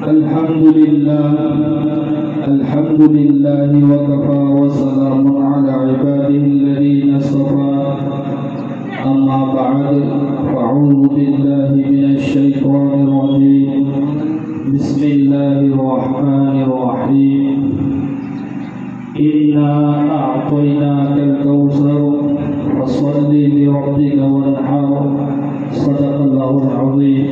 अल्हम्दुलिल्लाह वकफ़ा वसलामुन अला इबादिहिल्लज़ीना इस्तफ़ा अम्मा बअद फ़अऊज़ु बिल्लाहि मिनश शैतानिर रजीम बिस्मिल्लाहिर रहमानिर रहीम इन्ना अअतैनाकल कौसर फसल्लि लिरब्बिका वन्हर सदक़ल्लाहुल अज़ीम।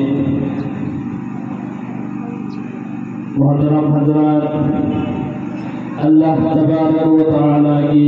मोहतरम हज़रात, अल्लाह तबारक व तआला की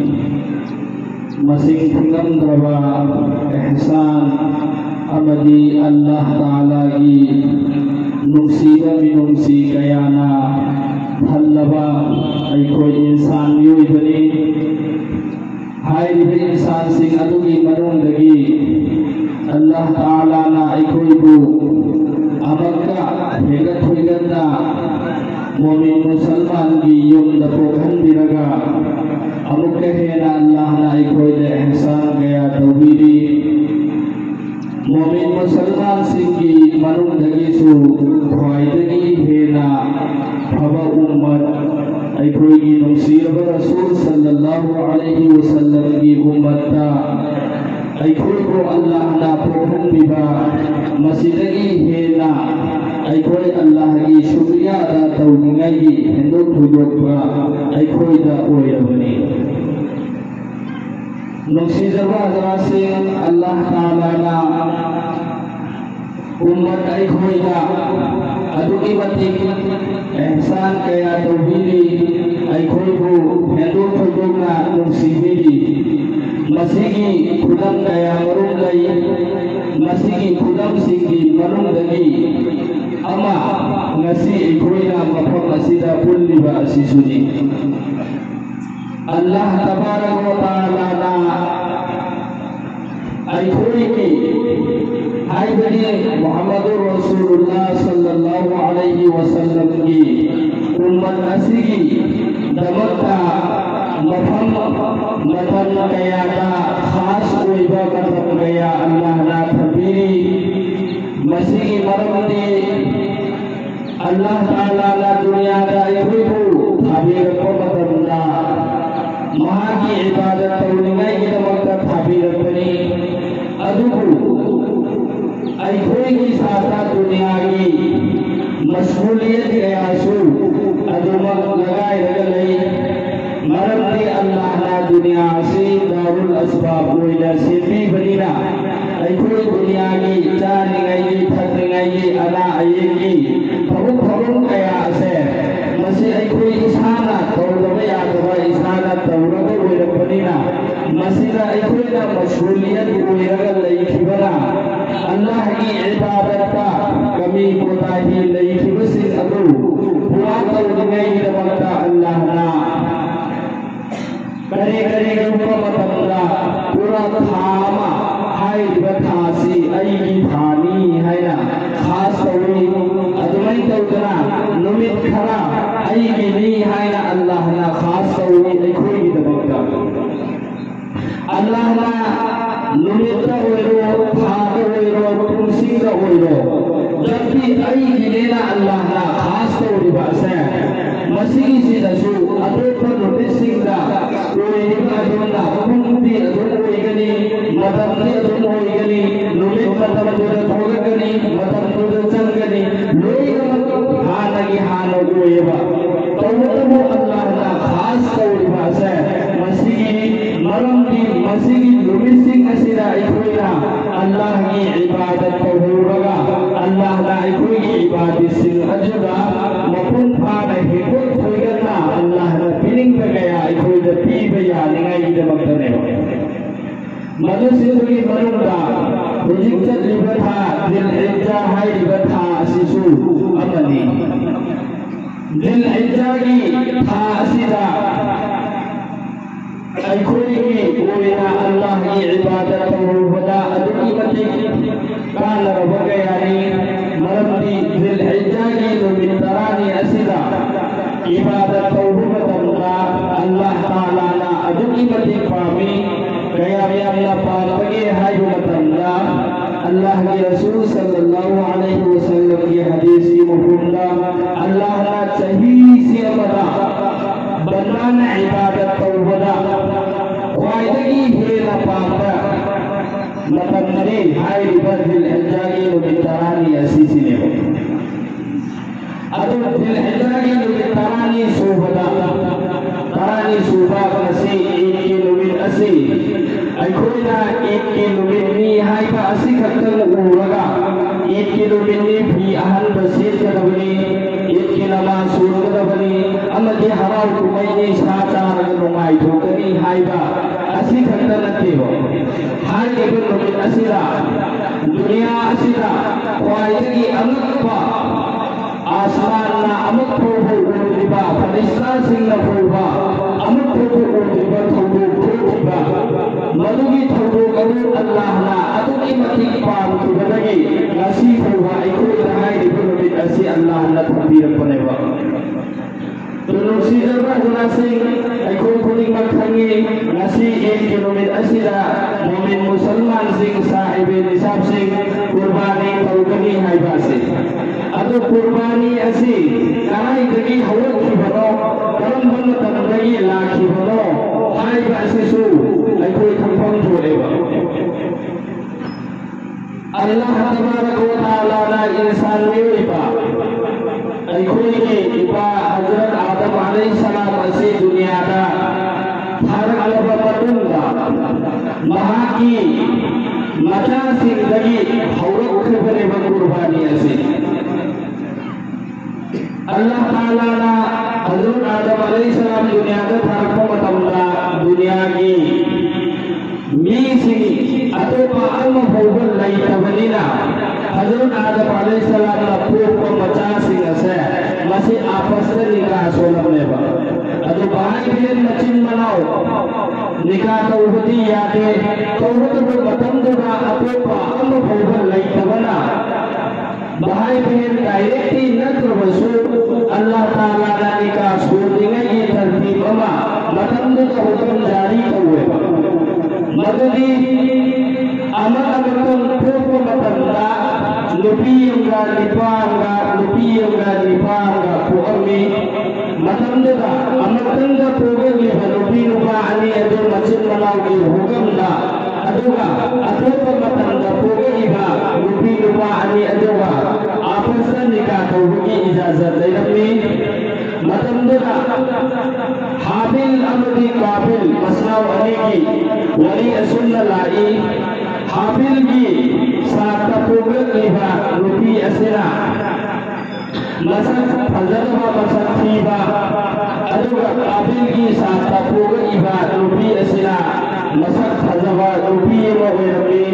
मसीह फिंगमद्रबा एहसान अमदी अल्लाह ताला की नुक्सीदा मिनुक्सी कयाना हल्लबा कोई इंसान योई बनी हाय भी इंसान सिंह अदुगी मनुंदगी अल्लाह ताला ना कोई बु अमक्का हेगत होइगन्ना मोमिन मुसलमान की युम दपोखन बिरगा अमुक्का हेना अल्लाह ना कोई दे एहसान गया तौहीदी मोमिन मुसलमान सिंह की मनुंदगी सु ख्वाइदगी हेना फवा उम्मत कोई की नुसीरब रसूल सल्लल्लाहु अलैहि वसल्लम की उम्मत ता कोई को अल्लाह ना पोखन बिबा मसीदगी हेना कोई अल्लाह की शुक्रिया अदा तौनिंगाई हिंदू थुजोकबा कोई दा ओयबनी नुसीरब हजरासे अल्लाह ताला ना उम्मत कोई दा अदुकी बती एहसान कया तौहीदी कोई को हिंदू थुजोकना नुसीबी मसीगी खुदम कया मरुम गई मसीगी खुदम सिंगी मरुम दगी अमा ngasi ikoina mafam asida pulliba asisuni Allah tabaraka wa taala na aikoi ki hai bani Muhammadur Rasulullah sallallahu alaihi wasallam ki ummat asigi damata मफम मतन गया का खास कोई बकतम गया अल्लाह ना थबीरी मसीह की मरमती अल्लाह ताला ना दुनिया का इबू थबीर को बतमना महा की इबादत तौलिंगाई की वक्त थबीर बनी अदुबू कोई की साथा दुनिया की मशगूलियत गया सु अदुमक लगाए रगलई मरमती अल्लाह ना दुनिया से दारुल अस्बाब कोइला सिल्मी बनीना कोई दुनिया की चानिंगाई थकनिंगाई अला आयेगी फरुक फरुक कया से मसे कोई इसाना तौलबे यादवा इसाना तौलबे कोइला बनीना मसीदा कोई ना मशगूलियत कोइला लईखिबना अल्लाह की इबादत का कमी कोताही लईखिबसिन अदु पूरा तौलिंगाई दबता अल्लाह ना करे करे रूपा मतमला पूरा थामा हाय बथासी आई की थानी है ना खास तौरी अदमई तौतना नुमित खरा आई की नी है ना अल्लाह ना खास तौरी कोई की दबका अल्लाह ना नुमित ओइरो थाग ओइरो तुमसिंग ओइरो जब भी आई की लेना अल्लाह ना खास तौरी बासे मसीही से दसु अदो पर नोटिस सिंगा कोई अदोना कुंती अदो होइगनी मदम ने अदो होइगनी नुमित मदम जोर होगनी मदम जोर चंगनी लोई हानगी हानो कोयबा तवतबो अल्लाह ना खास तौरी भाषा मसीही मरम की मसीही नुमित सिंह असिरा इकोइना अल्लाह की इबादत को होगा अल्लाह ना कोई की इबादत सिंह अजुगा मपुन फाना हिको होइगना अल्लाह ना बिलिंग पे गया कोई द पी भैया निगाई द मक्तने मनुष्य की मनुदा रुजिकत लिबथा दिल इज्जा हाय लिबथा सिसु अमनी दिल इज्जा की था असिदा कोई की कोइना अल्लाह की इबादत को वदा अदुकी मति कान रब गया नी मरमती दिल इज्जा की तो बितरानी असिदा इबादत को बतमना अल्लाह ताला ना अदुकी मति पामी गया या अल्लाह पाके हाय बतमना अल्लाह के रसूल सल्लल्लाहु अलैहि वसल्लम की हदीस की मफहूम इबादत तौबदा ख्वाइदगी हेना पामदा मतमरी हाय दिल हजागी मुतरानी असीसिने अदु दिल हजागी मुतरानी सोबदा तरानी सोबा कसी एक किलोमीटर असी अखोइना एक किलोमीटर हाय का असी खतन उरगा एक किलोमीटर भी अहन बसीत कदबनी एक किलोमा सूर कदबनी अमदे हराव कुमैनी साचा रगनुमाई ठोकनी हायबा असी खतन नतेबो हाय केबल नोमिन असिरा दुनिया असिरा ख्वाइदगी अमकपा आसमान ना अमक फोबो उड़िबा फरिश्ता सिंह ना फोबा अमक फोबो उड़िबा थोबो फोबा मधुगी थोबो कबू अल्लाह ना अदुकी मतिक पाम तुबदगी नसी फोबा इको इरहाय दिबुन असी अल्लाह ना थबीर पनेबा Tunusi jabah junasing aikon kuning makhangi nasi 1 kilometer asira mumin musalman sing sahibi nisab sing kurbani taukani haibasi atau kurbani asi karai dagi hawat ki bano karam bano tandagi laki bano haibasi su aikoi thampang joleba Allah tabaraka wa taala na insan meiba aikoi ki iba Hazrat Adam alaihi salam asi dunia da har alaba patunda mahaki mata sindagi hawrak khibare ba qurbani asi Allah taala na Hazrat Adam alaihi salam dunia da har ko matamda dunia ki mi sini atau pa alma hawbal lai tabalina Hazrat Adam alaihi salam na ko macha singa se masih आपस में निकाह सोलम लेबा अदु भाई बहन मचिन बनाओ निकाह तौबती यादे तौबत को मतम दुगा अपोपा अम भोगल लई तबना भाई बहन डायरेक्टली नत्र वसु अल्लाह ताला ना निकाह सोदिंगे ये तरतीब अमा मतम दुगा हुक्म जारी कौवे मददी अमा अमतम पोपो मतमदा लुपियंगा लिपांगा पुअमी मतंदगा अमतंगा पोगली हलुपी नुका अनि अदु मचिन मनाउगी हुकमदा अदुगा अतोप मतंगा पोगली बा लुपी नुका अनि अदुगा आपस निकाह तौबकी इजाजत लेरमी मतंदगा हाबिल अमदी काबिल मसनाव अली की वली असुन्ना लाई हाबिल की साता पोगली बा लुपी असरा मसक फजरवा मसक थीबा अदुगा काबिल की साता पोग इबा लुपी असरा मसक फजरवा लुपी मोहरमी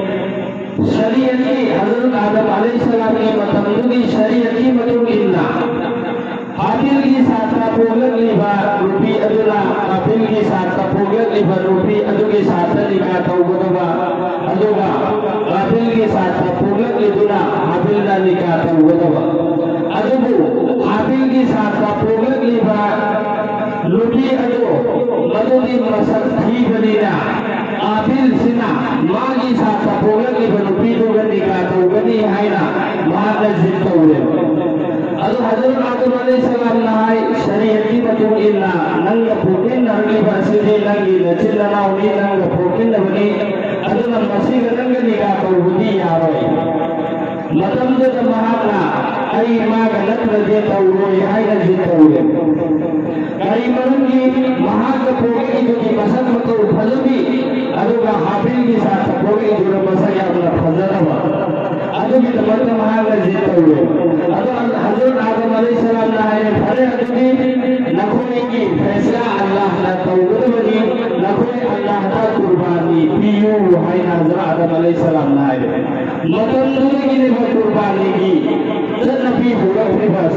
शरीयती हजरत आदम अलैहिस्सलाम की मतमदुगी शरीयती मतुगिन्ना हाबिल की साता पोग इबा लुपी अदुला काबिल की साता पोग इबा लुपी अदुगी साता निका तौबदवा अदुगा काबिल की साता पोग इदुना हाबिल ना निका तौबदवा अदुबु हाबिल की साथा पोगल लिबा लुटी अदो मदुदी मसक थी बनीना आबिल सिना मागी साथा पोगल लिबा लुटी दोगनी का दोगनी हाइना माद जितौरे अदु हजरत आदम अलैहिस्सलाम नहाय शरीयती मतु इल्ला नंग पोकिन नरली बसिदे नंगी नचिल्ला नाउनी नंग पोकिन नबनी अदु मसीह नंग निका तौबदी यारोय मतम दे महाना आई मां गलत रजे तौरो हाय रजे तौरे कई मरुंगी महाग पोगे जो की मसद मतो फजबी अदुगा हाबिल की साथ पोगे जो मसया अपना फजरवा अदुगी तमत महाग रजे तौरे अदु हजरत आदम अलैहिस्सलाम ना है फरे अदुगी नखोने की फैसला अल्लाह ना तौरे बनी नखोने अल्लाह का कुर्बानी पियो हाय हजरत आदम अलैहिस्सलाम ना है मतम दुगी ने कुर्बानी की नबी हुआ अपने पास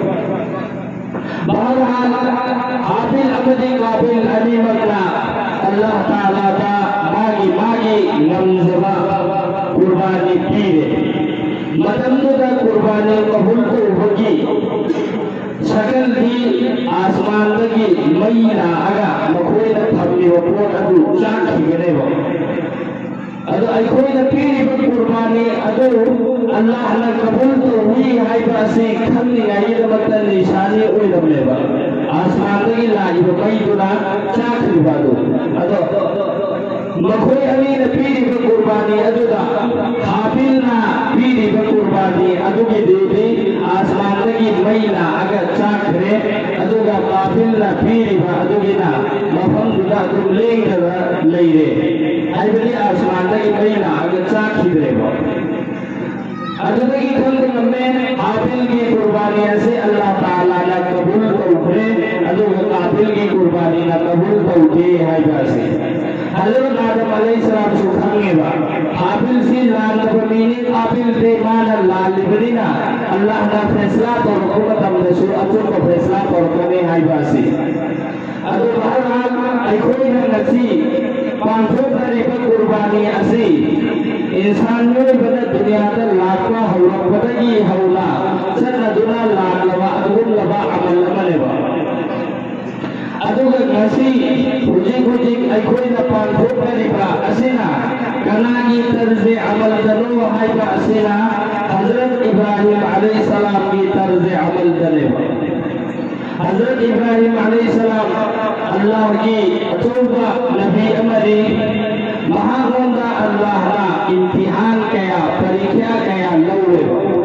बहरहाल हाबिल अमदी काबिल अली मकला अल्लाह ताला का मागी नमज़बा कुर्बानी पीरे मतंदु का कुर्बानी कबूल को होगी सकल दी आसमान लगी मईना आगा मखोई न थमनी वपोट अदु चाखी गने वो अदु अखोई न पीरी बन कुर्बानी अदु अल्लाह न कबूल तो हुई हाय बासी खन्नी आई मतन निशानी ओई दमलेबा आसमानदगी लाइब मैदुना चाखरिबादो अदो मखोय अनीना पीरिबा कुर्बानी अदुदा हाबिलना पीरिबा कुर्बानी अदुगी देवी आसमानदगी मैना अगर चाखरे अदुगा काबिलना पीरिबा अदुगिना मफमदुदा अदुम लेंगदा लेरे हाइबली आसमानदगी मैना अगर चाखिद्रेबा अदुगी खंदनमे हाबिल की कुर्बानी से अल्लाह ताला ने कबूल तौखे अदुगा काबिल की कुर्बानी ने कबूल तौखे हाइबासे हज़रत आदम अलैहिस्सलाम सुखांगेबा हाबिल से लाल बमीने काबिल दे मान लाल लिबरिना अल्लाह का फैसला तो हुकूमत हमने शुरुआत को फैसला करने हाइबासे अदु बहरहाल अखोई ने नसी पांचों तरीके कुर्बानी असी इंसान में बने दुनिया में लाखों हौला बदगी हौला चन्ना दुना लाख लवा अदुल लवा अमल मलेवा अदुगा नसी हुजी अखोई ने पांचों तरीका असीना कनागी तर्ज़े अमल दनो हाइबा असीना हज़रत इब्राहिम अलैहिस्सलाम की तर्ज़े अमल दलेवा हज़रत इब्राहिम अलैहिस्सलाम अल्लाह की अतूबा नबी अमरी महागोंदा अल्लाह ना इम्तिहान कया परीक्षा कया लौरे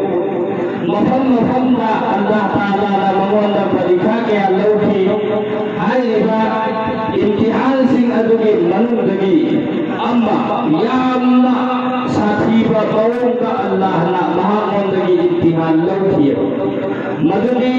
मफम दा अल्लाह ताला ना मगोंदा परीक्षा कया लौकी हाइबा इम्तिहान सिंह अदुगी मनुदगी अम्मा या अम्मा साथी बा मौंगा अल्लाह ना महागोंदगी इम्तिहान लौकी मदुगी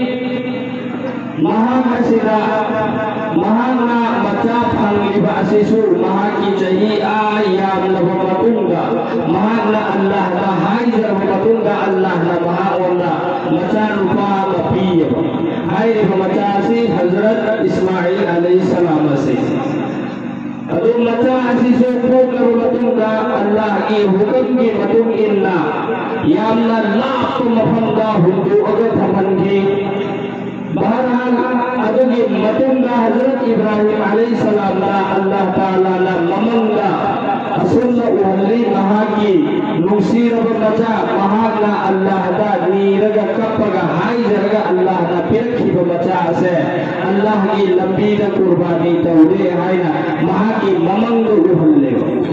महासिदा महाना मचा फंगिबा असिसु महाकी चही आयाम नबमतुंगा महाना अल्लाह ना हाइजर मतुंगा अल्लाह ना महाओंदा मचा रुपा कपिय हाइरे मचा से हजरत इस्माइल अलैहिस्सलाम से अदु मचा असिसु को करो मतुंगा अल्लाह की हुक्म की मतुंग इन्ना यामना लाख मफंगा हुंदु अगर फमनगी बहरहाल अदुगी मतुंगा हज़रत इब्राहिम अलैहिस्सलाम ना अल्लाह ताला ना ममंगा असुल्ला उहली महाकी नुसीरब मचा महाना अल्लाह दा नीरगा कपगा हाई जरगा अल्लाह ना पिरखी बचा से अल्लाह की लंबी दा कुर्बानी तौरे हाइना महाकी ममंग उहले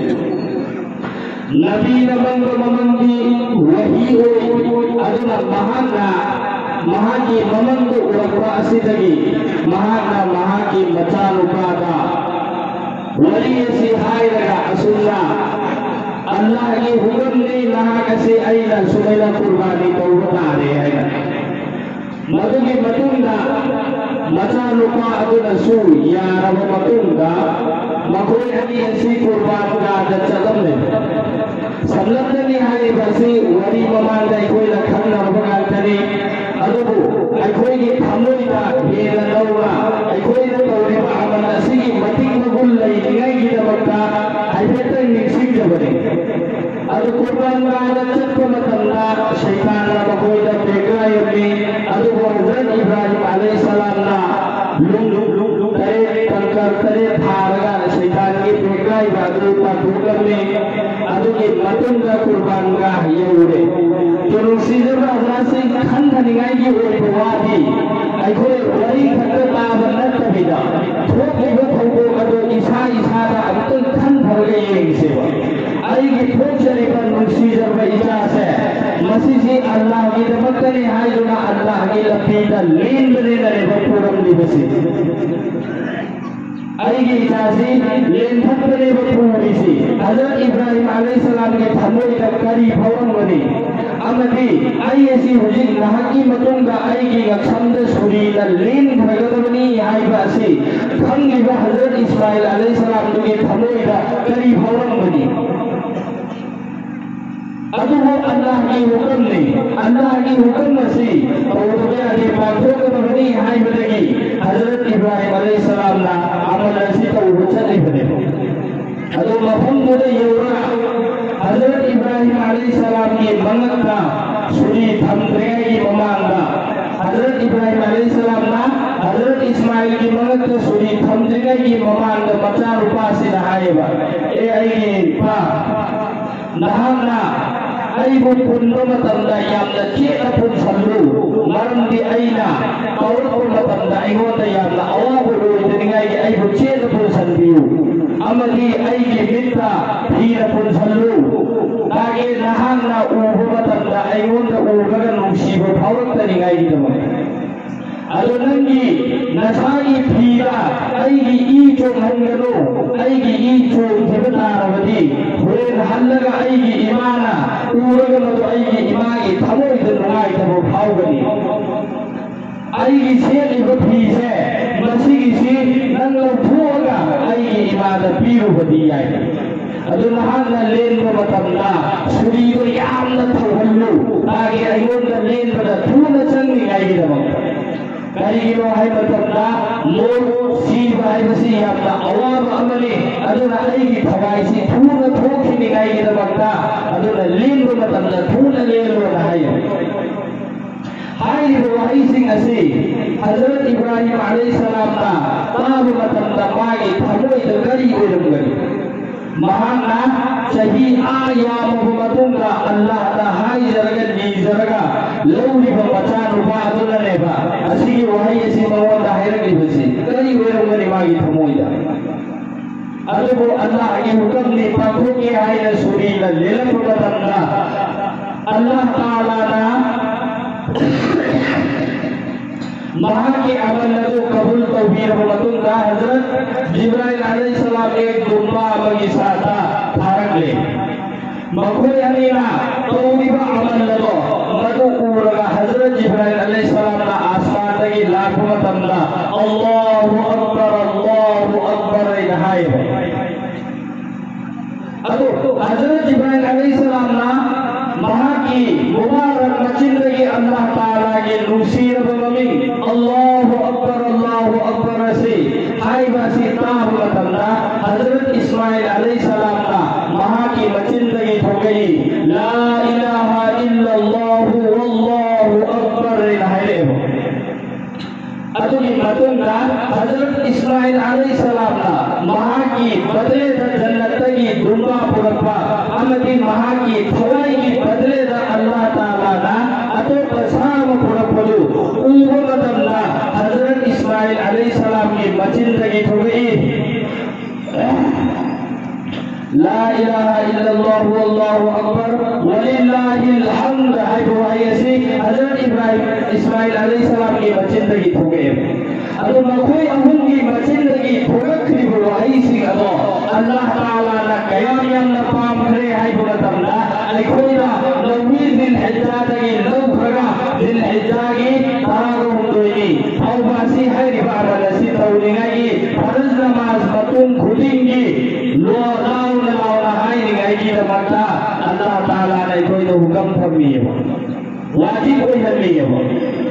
नबी नमंग ममंगी वही हो अदुना महाना महाकी ममंग उरपा असिदगी महाना महाकी मचानुपादा वली से हाय लगा असुल्ला अल्लाह की हुक्म ने नाहक से आइला सुबैला कुर्बानी तो बता रहे हैं मधुगी मतुंगा मचानुपा अदुना सु या रब मतुंगा मकोई अनी ऐसी कुर्बान का दचलम ने सबलतनी हाय बसी वरी ममांदा कोई लखन रबगा तरी अदुबु अखोई की थमुइदा हेला दौरा अखोई द तौरे अमल असिगी मतिंग मगुल लई निगाई की दबक्ता हाइबेता मिक्सिंग जबरे अदु कुर्बान गाला चक्क मतंदा शैतान रा मकोई द बेगाय में अदुबु हज़रत इब्राहिम अलैहिस्सलाम ना लुंग करे कंकर करे थारगा शैतान की बेगाय बादू का दुगम में अदु की मतंगा कुर्बान गा येउरे तो सीजर से खन धनिगाई की ओर बवादी अखोई वरी खत ताबन तबिदा थोक लिबो थोको अदो ईसा दा अबतन खन भर गए सेवा आई की थोक चली पर सीजर व ईसा से मसीही अल्लाह की दमकने हाय जुना अल्लाह की लपीदा लीन बने रे बपुरम दिवसी आई की ईसासी लीन भक्तने बपुरम सी हज़रत इब्राहिम अलैहिस्सलाम के थमोई तक करी भवन बनी अमदी आई ऐसी हुजी नहकी मतुंगा आई की गक्षंद सुरी द लीन भगतवनी आई बासी खंगी व हज़रत इस्माइल अलैहिस्सलाम के थमोई द करी भवन बनी अदु वो अल्लाह की हुक्म नहीं अल्लाह की हुक्म से और तो अरे बातों को बनी हाय बनेगी हज़रत इब्राहिम अलैहिस्सलाम ना अमल ऐसी तो वो चले बने अदु मफहम बोले योरा हज़रत इब्राहिम अलैहिस्सलाम की मंगता सुरी थमरेगी ममांगा हज़रत इब्राहिम अलैहिस्सलाम ना हज़रत इस्माइल की मंगता सुरी थमरेगी ममांगा बचा रुपा से नहाएगा ए आई पा नहाना आई वो पुन्नो मतंदा यामना के अपुन सल्लू मरम दी आईना कौर को मतंदा आई वो अमदी अईगी मित्ता फीना पुनसल्लु तागे नहांना उबा मतमदा अईगोंदा उबगा नुंसीबा फावरक्तनिंगाईगिदमक अदो नंगी नसागी फीरा अईगी ई चोंहनगनो अईगी ई चोंहबतारबदी होरेन हल्लगा अईगी इमाना उरगा मदो अईगी इमागी थमोइदा नुंगाइतबो फावगनी अईगी सेलिबा फीसे मसिगिसी नंग लौथोगा अईगी इमादा पीरुबदी याई अदो नहांना लेनबा मतमदा सुरीदो यामना थौहल्लु तागे अईगोंदा लेनबदा थूना चंगिगाईगिदमक करीगिनो है मतमदा लोग सीबा है बसी यामना अवाब अमली अदुना अईगी थवाईसी थूना थोखिनिगाईगिदमकदा अदुना लेनबा मतमदा थूना लेनबा हायो हाई वहीसिंग असी हजरत इब्राहिम अलैहिस्सलाम ना ताब मतमदा मागी थमोइदा गरी ओइरमगनी महाना सही आया मुहम्मदुंगा अल्लाह ता हाई जरगा नी जरगा लौली बचानु बादुना नेबा असी वही असी मवदा हैरगली बसी गरी ओइरमगनी मागी थमोइदा अदबो अल्लाह की हुक्म ने पाखो के हाई न सुरीला लेलम मतमदा अल्लाह ताला ना महा के अमल को कबूल तौहीद मतुंगा हजरत जिब्राइल अलैहिस्सलाम एक दुम्बा बगी साथा थारक ले मखोय अनीना तौहीद अमल लगो मदु उरगा हजरत जिब्राइल अलैहिस्सलाम ना आसमान तगी लाख मतमदा अल्लाहु अकबर नहाय अदो हजरत जिब्राइल अलैहिस्सलाम ना महा की मुबारक मचिंदगी अल्लाह ताला के नुसीर बमिन अल्लाहु अकबर से हाई बासी ताब मतमदा हजरत इस्माइल अलैहिस्सलाम ना महा की मचिंदगी हो गई ला इलाहा इल्लल्लाह वल्लाहु अकबर नहाय हो अतुनी मतुंगा हजरत इस्माइल अलैहिस्सलाम ना महा की बदले जन्नत की दुम्बा पुरपा अमदी महा की थवाई की बदले अल्लाह ताला ना अतो पसाम पुरपदु उबो मतमदा हजरत इस्माइल अलैहिस्सलाम की मचिंदगी हो गई ला इलाहा इल्लल्लाह वल्लाहु अकबर वलिल्लाहिल हम्द है बुआयसी हजरत इस्माइल अलैहिस्सलाम की मचिंदगी हो गई अदो मखोय अहुन की मचिंदगी थोरखली बुआयसी अदो अल्लाह ताला ना कयाम ना पाम करे है बुतमदा अखोयरा नवी दिल हिज्जादगी लौखगा दिल हिज्जागी तारागो हुंदोनी औबासी है रिबारा नसी तौलिंगी फर्ज नमाज मतुम खुदिंगी लो लाउना हाई निगाई दमता अल्लाह ताला ने कोई तो हुक्म फरमाइए वाजिब कोई नहीं है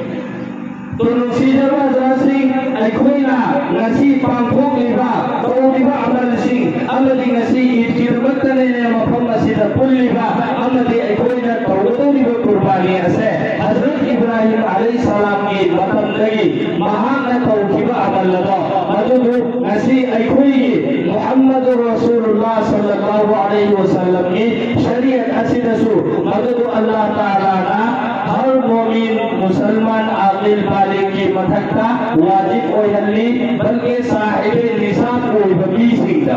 तो नुसीजर वाजरासिंग अखोइना नसी पांखोक लिबा तौलिबा अमल सिंह अमदी नसी इतिरबतने ने मफम मसीदा पुल्लिबा अमदी अखोइना तौलिबा कुर्बानी असे हजरत इब्राहिम अलैहिस्सलाम की मतम लगी महान तौकिबा अमल लगा मदुदु नसी अखोई मुहम्मद रसूलुल्लाह सल्लल्लाहु अलैहि वसल्लम की शरीयत असिदसु मदुदु अल्लाह ताला ना हर मोमिन मुसलमान आकिल बालिग की मथक्का वाजिब ओयल्ली बल्कि साहिबे निसाब कोई बबी सिंगा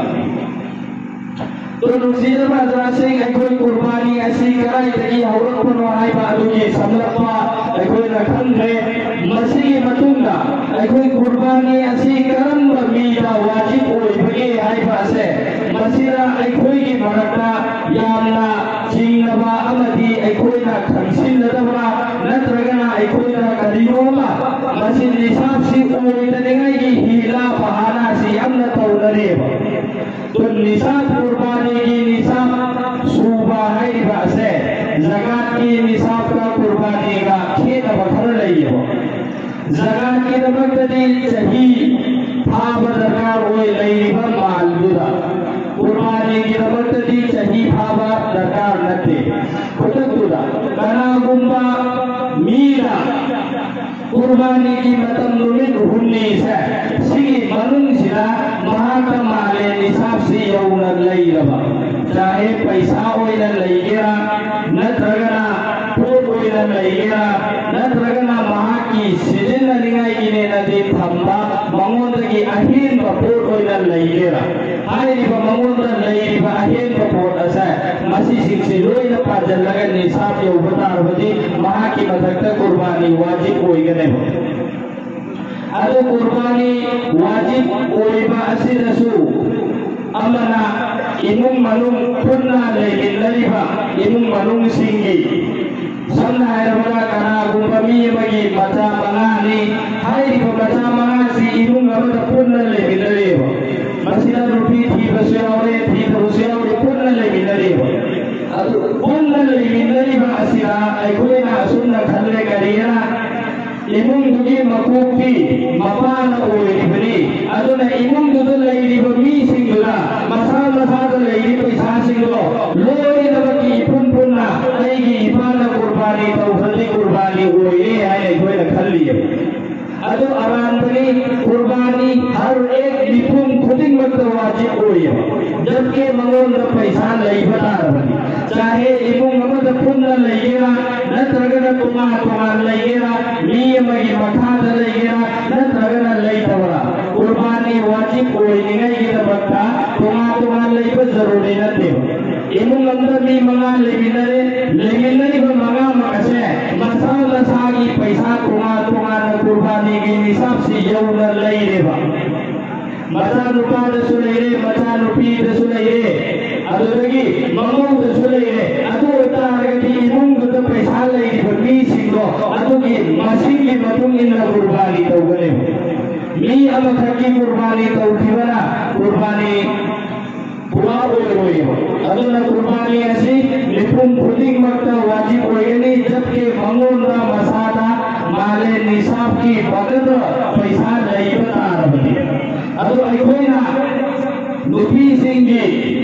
तो नुसीर बाजरा से कोई कुर्बानी ऐसी कराई तकी हवरत पनो हाई बादू की समलपा कोई रखन है मसीह मतुंगा कोई कुर्बानी ऐसी करम बमीदा वाजिब कोई बगे हाई बासे मसीरा कोई की मरका यामना चिंगबा अमदी कोई ना खंसिन दबरा नत्रगना कोई ना कदिनोमा मसीह निसाब सी कोई तनेगी हीला बहाना सी अमन तौलरेबा तो निसाब कुर्बानी की निसाब सूबा है बासे ज़कात की निसाब का कुर्बानी का खेत बखर लई हो ज़कात की नमकदी सही भाव दरकार होए लई बम मालूदा कुर्बानी की नमकदी सही भाव दरकार नते खुदुदा कना गुंबा मीरा कुर्बानी की मतम नुमिन हुन्नी से सिगी मनुंग सिला महाकमाले निसाब से यौना लई रबा चाहे पैसा ओइना लई गिरा नत्रगना फूल ओइना लई गिरा नत्रगना महा की सिजन सिजिन्ननिङाइगिने नदी थम्बा मंगोंदगी अहेनबा पोट ओइना लैलेरा हाइरिबा मंगोंदा लैरिबा अहेनबा पोट असे मसिसिंगसे लोइना पाजल्लगा निसाब यौबा तारबदि महाकी मथक्ता कुर्बानी वाजिब ओइगनेबा अदो कुर्बानी वाजिब ओइबा असिदसु अमना इमुंग मनुंग पुन्ना लेगिल्लरिबा इमुंग मनुंग सिंगी समना हायरबा कनागुंबा मी अमगी मचा मंगानी हाइरिबा मचा मंगासी इमुंग अमदा पुन्ना लेगिल्लरिबा मसिदा रुपी थीबसु यावरे थीबसु यावरे पुन्ना लेगिल्लरिबा अदो पुन्ना लेगिल्लरिबा असिदा अइखोइना असुन्ना खल्ले करिया इमुंगदुगी मकुपी मपाना ओइरिबनी अदुना इमुंगदु लैरिबा मीसिंगुला मसा मसादा लैरि पैसासिंगो लोइनबकी पुन पुन्ना अइगी इपाना कुर्बानी तौहल्ली कुर्बानी ओइरे हाय अइखोइना खल्लिय अदु अरानबनी कुर्बानी हर एक मिपुम खुदिंगमत वाजिब ओइय जबकि मंगोंदा पैसा लैबा तारबनी चाहे इमुंग अमदा पुन्ना लैगेरा नत्रगना तुमा तुमा लैगेरा मी अमगी मखादा लैगेरा नत्रगना लैतवरा कुर्बानी वाजिब ओइनिंगाइगिदमक्ता तुमा तुमा लैबा जरूरी नते इमुंग अमदा मी मंगा लेगिनरिबा मंगा मकसे मसा मसागी पैसा तुमा तुमा कुर्बानी की निसाब से यौना लैरेबा मचा नुपादसु लैरे मचा नुपीदसु लैरे अदुदगी मंगोंदसु लैरे अदु ओइतारगदि इमुंगदा पैसा लैरिबा मीसिंगो अदुगी मसिंगी मतुंग इन्ना कुर्बानी तौगने मी अमथकी कुर्बानी तौखिबना कुर्बानी पुरा ओइरोयो अदुना कुर्बानी असि लिपुम खुदिंग मक्ता वाजिब ओइगनी जबकि मंगोंदा मसादा माले निसाब की बगद पैसा लैबा तारबदि अदु अइखोइना नुपी सिंगी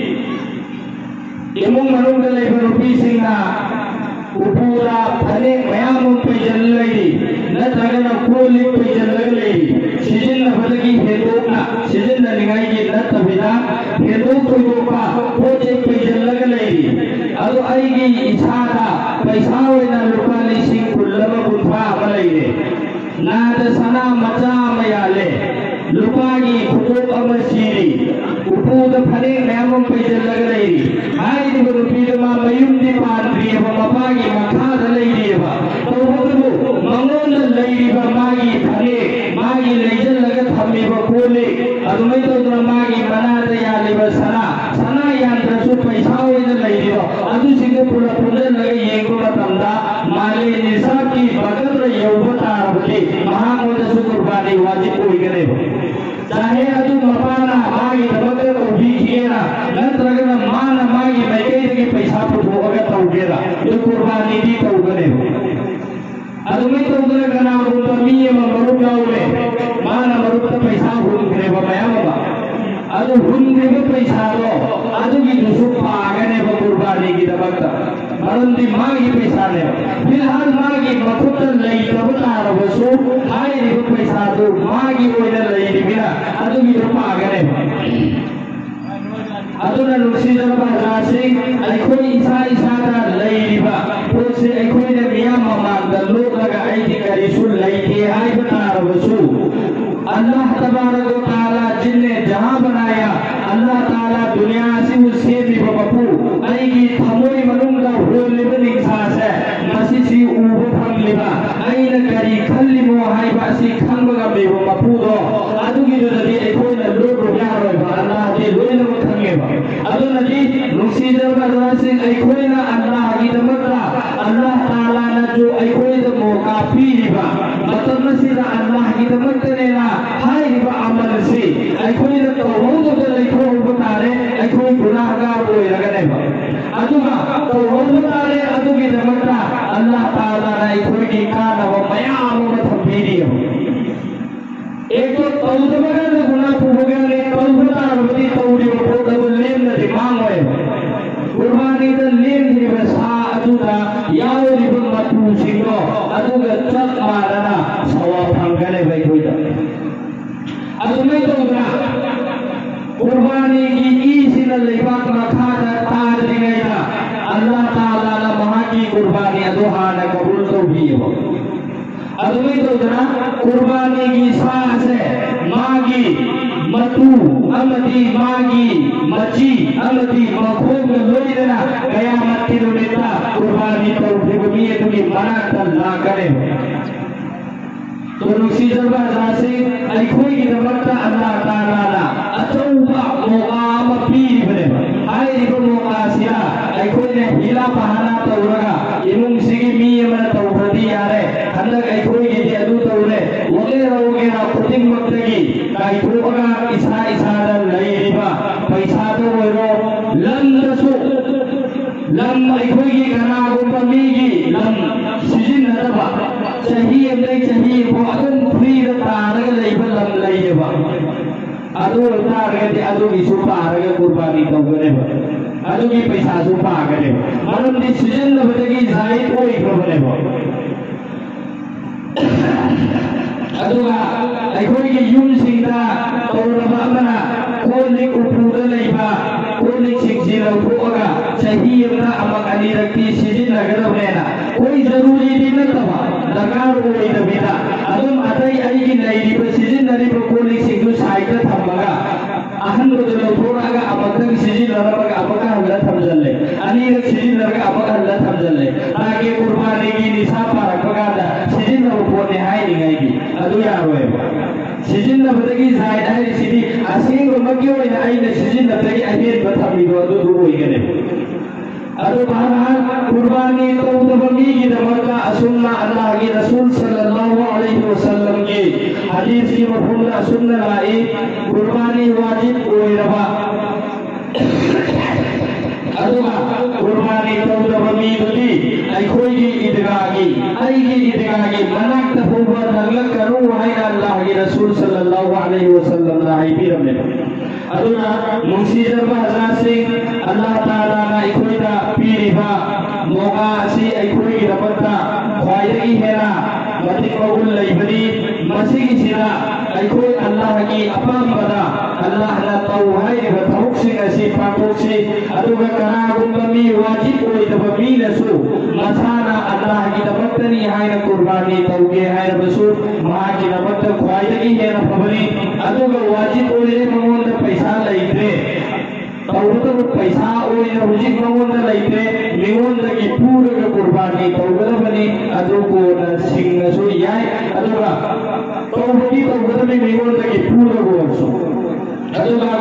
इमुंग मनुंग लैबा नुपी सिंगना उपूरा फने मयाम पैजल लैरि नत्रगना कोलि पैजल लैरि सिजिन्नबदगी हेदोकना सिजिन्ननिङाइगी नत्तबिना हेदोक कोइदोका पोजे पैजल लैरि अदु अइगी इसादा पैसा ओइना लुपा लिसिंग कुल्लबा कुंथा अमा लैरे नाद सना मचा मयाले लुपागी खुतोक अमा सीरी उपूद फने मयाम पैजल लैरि हाइदिबा रुपीदमा मयुंदी पाद्रियबा मपागी मखादा लैरियबा तौबदु मंगोंदा लैरिबा मागी फने मागी लैजल्लगा थम्मिबा कोले अदुमै तौदुना मागी मनादा यालिबा सना सना यांद्रसु पैसा ओइना लैरिबा अदु सिंगे पुला पुजल्लगा येंगो मतमदा माले निसाब की बगद यौबा तारबदि महामोदसु कुर्बानी वाजिब ओइगनेबा चाहे अदु मपाना मागी दमगद उबीखेरा नत्रगना माना मागी मैकैदगी पैसा पुथोगा तौगेरा यो कुर्बानी दी तौगनेबा अदुमै तौदुना कनागुंबा मी अमा मरुप यावरे माना मरुपता पैसा हुंग्रेबा मयामबा अदु हुंग्रेबा पैसादो अदुगी दुसु पागनेबा कुर्बानी की दमक्ता मरुंदी मागी पैसा ने फिलहाल मागी मखुता लैतबा तारबसु हाइरिबा पैसादो मागी ओइना लैरिबिना अदुगी पागनेबा अदुना नुसिदबा रासिंग अइखोइ इसा इसादा लैरिबा पोसे अइखोइना मिया ममांदा लोगलगा अइदि करिसु लैते हाइबा तारबसु अल्लाह तबारक व तआला जिन्ने जहां बनाया अल्लाह ताला दुनिया से उससे भी बपू अइगी थमोई मनुंगा होलिबा निसासे मसिसी उबो फंगलिबा अइना करी खल्लिमो हाइबा सि खंबगा बेबो मपुदो अदुगी दोदि अइखोइना लोगो यारोइबा अल्लाह दि लोइना खंगेबा अदुनदि नुसिदबा रासिंग अइखोइना अल्लाह गी दमता अल्लाह ताला ना जो अइखोइदा मौका पीरिबा मतमसिदा अल्लाह गी दमतनेना हाइरिबा अमल से अइखोइना तौबा लैखोबा तारे अइखोइ गुनाहगार ओइरगनेबा अदुगा तौबा तारे अदुगी दमता अल्लाह ताला ना अइखोइगी कानबा मयाम मथपीरियो एक तो तौबगन गुना पुबगन तौबा तारबदि तौरिबा पोदबु लेमनदि मांगोय कुर्बानी द लेमदिबा सा अदुदा यावरिबा मथुसिंगो अदुगा चप मारना सवा फंगने बैठोइदा अदुमै तौबा कुर्बानी की ईसिना लेबाक मखादा तारदिगैदा अल्लाह ताला ना महाकी कुर्बानी अदुहाना कबूल तौबियो अदुमै तौदना कुर्बानी की सासे मागी मतु अमदी मागी मची अमदी मखोग लोइदना कयामत किलोमीटर कुर्बानी तौफिबमी तुगी मनाता ला करे तो नुक्सी जरबा जासे अखोई की दमकता अल्लाह ताला ना अचौबा मोकाम पीर बने हाय रिबो मोकासिया अखोई ने हिला बहाना तौरगा इमुंग सिगी मी यमन तौफदी यारे हंदक अखोई की दे अदु तौरे वगे ना पुतिंग मक्तगी काइथोगा इसा दल लई रिबा पैसा तो वरो लंदसु लम अखोई की गना गुंबमी की लम सिजिन नदबा चाहिए नहीं चाहिए वो अदम फ्री तारग लेबल लम लेबा अदो तारग दे अदो की सुपारग कुर्बानी तौगने अदो की पैसा सुपागने मरम दि सीजन नबदगी जायद ओई प्रबने अदुगा अखोई की यूम सिंदा तौरबा अमना कोली उपुदा लेबा कोली सिंगसी लौथोगा चाहिए ना अमक अली रखती सीजन नगरवेना कोई जरूरी नहीं नतबा दरकार ओई दबिदा अदुम अतई अईगी लैरिबा सीजन नरिबा कोली सिंगु साइड थम्बगा अहन को लौथोगा अमक सीजन नरबगा अमका हल्ला थमजल्ले अली रख सीजन नरगा अमका हल्ला थमजल्ले ताकि कुर्बानी की निसाब पारकगा दा सीजन नरबोने हाय निगाईगी अदु यारोए सीजन नबदगी जायद है सिदी असिंग मगियो इन आइने सीजन नबदगी अहेर बथमिदो अदु दुबोइगने अदु बहरहाल कुर्बानी तौदबगी की दमका असुन्ना अल्लाह के रसूल सल्लल्लाहु अलैहि वसल्लम के हदीस की मफहूम सुन्ना लाई कुर्बानी वाजिब ओइरबा अदुगा कुर्बानी तौदबगी दुदी अखोई की ईदगागी मनाक तफुबा नगलक करू है अल्लाह के रसूल सल्लल्लाहु अलैहि वसल्लम लाई बिरमे अदुना मुंशी जरबा हजरत से अल्लाह ताला ना अखोई दा पीरिबा मोगा से अखोई की रबता ख्वाइदगी हेरा मति कबूल लैबनी मसीह सिरा अखोई अल्लाह की अपमदा अल्लाह ना तौहाई बथौक से ऐसी पापों से अदुगा करा गुंबमी वाजिब ओई दबमी नसु मसाना अल्लाह की दबतनी है ना कुर्बानी तौके है ना बसु मां की दबत ख्वाइदगी है ना फबरी अदुगा वाजिब ओई ममोन पैसा लैते तौबत पैसा ओई ना हुजिक ममोन लैते मिमोन की पूरा कुर्बानी तौगद बनी अदुगो ना सिंगसु याय अदुगा तौबती तौगद में मिमोन की पूरा गोसु अदुगा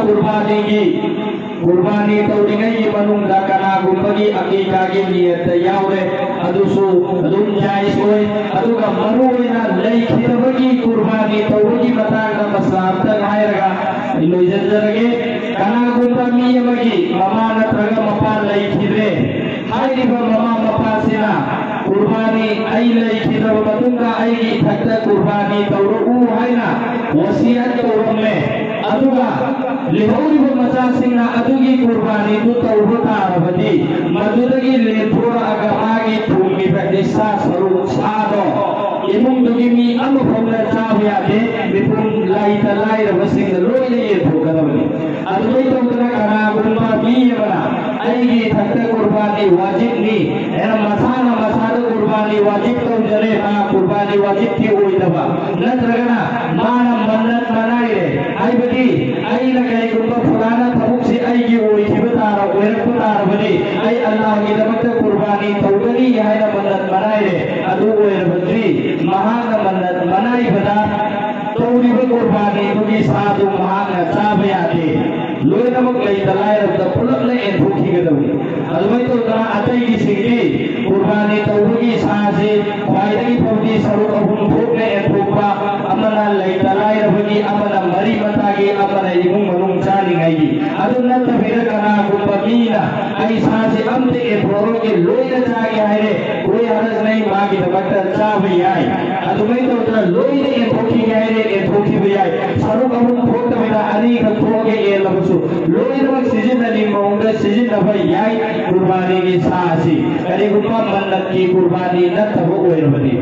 कुर्बानी तौदिंगई की मनुंग कना गुंबगी अकीका की नियत यावरे अदुसु अदुम जायज होय अदुगा मरुइना लैखिदबगी कुर्बानी तौबगी मतांग मसलाम तक हायरगा इलोइजन जरगे कना गुंबमी यमगी ममा नत्रग मपा लैखिदे हायरिबा ममा मपा सिना कुर्बानी आई लैखिदब मतुंगा आई थक्ता कुर्बानी तौरु हायना वसियत तौरमे अदुगा लेहौरिबा मचासिंगना अदुगी कुर्बानी दु तौबतारबदी मदुदगी लेथोरा अगमागी थुंगी बदिसा सरू सादो इमुंगदुगी मी अमफमना चाबयादे बिपुम लाइता लाइरबसिंग लोइने येथोगदबनी अदुगी तौतरा करा गुंबा बीयबना आईगी थक्ता कुर्बानी वाजिब नी एना मसाना कुर्बानी वाजिब तौजरे ता कुर्बानी वाजिब थी ओइदबा नत्रगना माना मन्नत मनाइरे आइबदी आई ना कई गुंबा फुलाना थमुक से आई की ओई थी बतारा ओइरक बतारा बनी आई अल्लाह की दमक कुर्बानी तौगनी यह ना मन्नत मनाइरे अदु ओइर बद्री महान मन्नत मनाई बदा तौरी कुर्बानी तुगी साधु महान चाबयादे लोई नमक लई दलाई रब पुलक ने एथुकी गदवी अलमई तो तना अतई की सिगरी कुर्बानी तौगी साजे ख्वाइदगी फौदी सरू अबुन भूख ने एथुका अमना लई दलाई रबगी अमना मरी मतागी अमना इमुंग मनुंग चाली गई अदुन तबिर कना गुंबमीना आई साजे अमते एथोरो के लोई न चागे हायरे कोई हरज नहीं मागी दबट चाबी आई अलमई तो तना लोई ने एथुकी गहरे एथुकी बियाई सरू अबुन भूख तबिरा अली खतोगे ए लबसु लोई नमक सीजन अली मौंगा सीजन नफर याई कुर्बानी की सासी करी गुप्पा मन्नत की कुर्बानी न तब ओइरबनी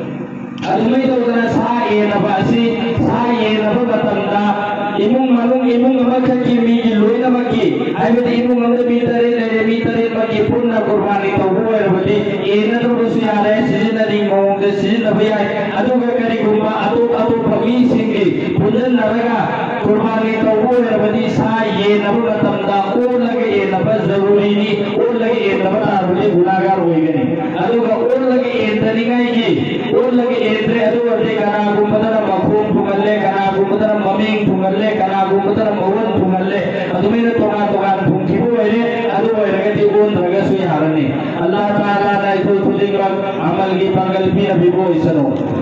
अलमई तो तना सा ये नफा बतंदा इमुंग मनुंग इमुंग अमक की मी की लोई पुनमकी हाइबदी इमुंग अमदा मी तरे ले मी तरे मकी पुन्ना कुर्बानी तौबो रबदी एना तो बसु यारे सिजनरी मोंग दे सिजन भयाय अदुगा करी गुम्मा अतो फमी सिंगी पुनन नरगा कुर्बानी तौबो रबदी सा ये नबु मतमदा ओ लगे ये नब जरूरी नी ओ लगे ये नब तारुली गुनाहगार होइगनी अदुगा ओ लगे ये तनिगाई की ओ लगे ये त्रे अदु अदे कना गुम्मदर मखूम फुगल्ले कना गुम्मदर ममिंग फुगल्ले कना गुम्मदर मवन फुगल्ले अदुमेन तोगा तोगा फुंखिबो होइरे अदु होइरगति ओन रगसु यारने अल्लाह ताला ना इतो खुदिंग अमल की पंगल भी अभिबो इसनो